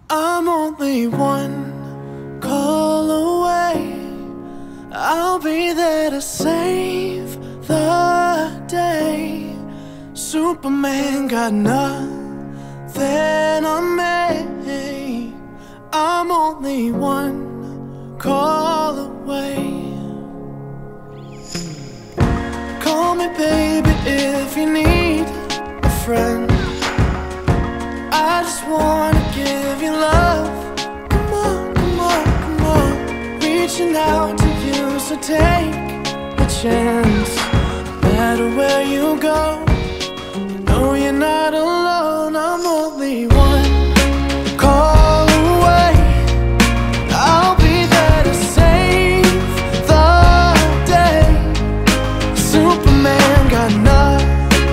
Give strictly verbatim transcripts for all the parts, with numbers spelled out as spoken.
I'm only one call away. I'll be there to save the day. Superman got nothing on me. I'm only one call away. Call me baby if you need a friend. I just wanna give you love. Come on, come on, come on. Reaching out to you, so take a chance. No matter where you go, you know you're not alone. I'm only one call away. I'll be there to save the day. Superman got nothing.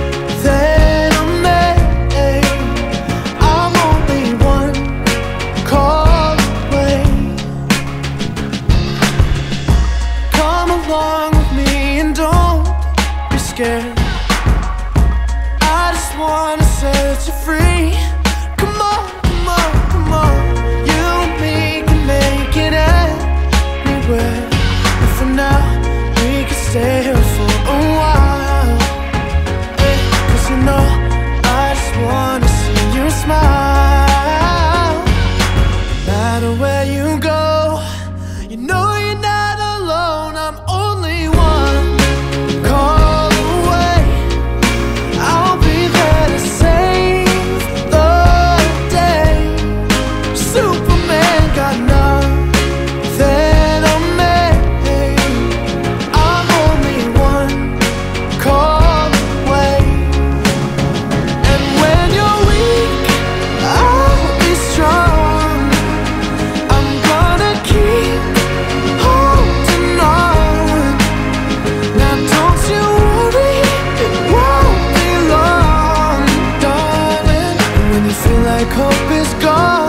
Scared. I just wanna set you free. Come on, come on, come on. You and me can make it anywhere. And for now, we can stay here for a while. Hey, 'cause you know, I just wanna see you smile. No matter where you go, you know you're not alone. I'm only one call. Hope is gone.